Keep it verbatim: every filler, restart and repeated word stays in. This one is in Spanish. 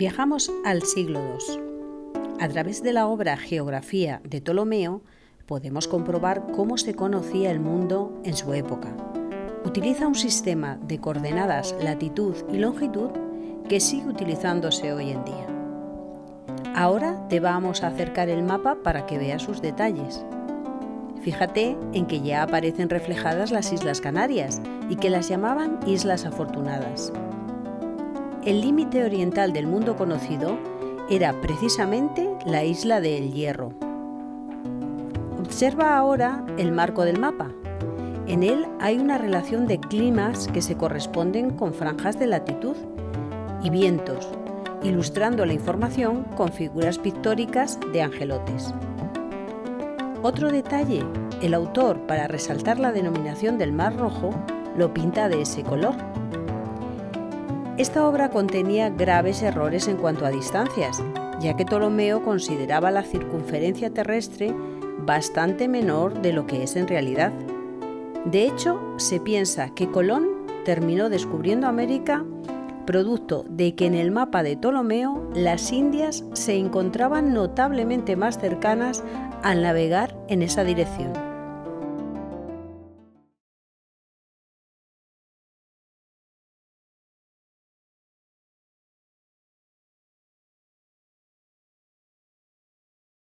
Viajamos al siglo segundo. A través de la obra Geografía de Ptolomeo podemos comprobar cómo se conocía el mundo en su época. Utiliza un sistema de coordenadas latitud y longitud que sigue utilizándose hoy en día. Ahora te vamos a acercar el mapa para que veas sus detalles. Fíjate en que ya aparecen reflejadas las Islas Canarias y que las llamaban Islas Afortunadas. El límite oriental del mundo conocido era precisamente la isla de El Hierro. Observa ahora el marco del mapa. En él hay una relación de climas que se corresponden con franjas de latitud y vientos, ilustrando la información con figuras pictóricas de angelotes. Otro detalle, el autor, para resaltar la denominación del Mar Rojo, lo pinta de ese color. Esta obra contenía graves errores en cuanto a distancias, ya que Ptolomeo consideraba la circunferencia terrestre bastante menor de lo que es en realidad. De hecho, se piensa que Colón terminó descubriendo América producto de que en el mapa de Ptolomeo las Indias se encontraban notablemente más cercanas al navegar en esa dirección.